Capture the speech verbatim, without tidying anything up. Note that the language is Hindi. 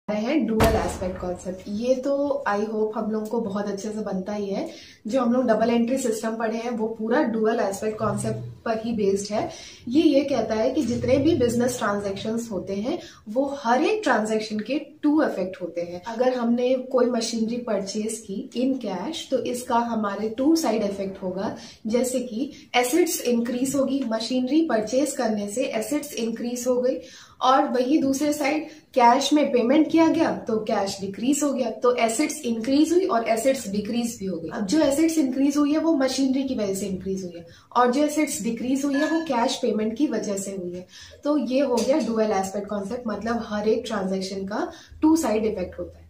है डुअल एस्पेक्ट कॉन्सेप्ट। ये तो आई होप हम लोग को बहुत अच्छे से बनता ही है। जो हम लोग डबल एंट्री सिस्टम पढ़े हैं वो पूरा डुअल एस्पेक्ट कॉन्सेप्ट पर ही बेस्ड है। ये ये कहता है कि जितने भी बिजनेस ट्रांजैक्शंस होते हैं वो हर एक ट्रांजैक्शन के टू इफेक्ट होते हैं। अगर हमने कोई मशीनरी परचेज की इन कैश तो इसका हमारे टू साइड इफेक्ट होगा। जैसे कि एसेट्स इंक्रीज होगी, मशीनरी परचेज करने से एसेट्स इंक्रीज हो गई, और वही दूसरे साइड कैश में पेमेंट किया गया तो कैश डिक्रीज हो गया, तो एसेट्स इंक्रीज हुई और एसेट्स डिक्रीज भी हो गई। अब जो एसेट्स इंक्रीज हुई है वो मशीनरी की वजह से इंक्रीज हुई है, और जो एसेट्स डिक्रीज हुई है वो कैश पेमेंट की वजह से हुई है। तो ये हो गया डुअल एस्पेक्ट कॉन्सेप्ट, मतलब हर एक ट्रांजैक्शन का टू साइड इफेक्ट होता है।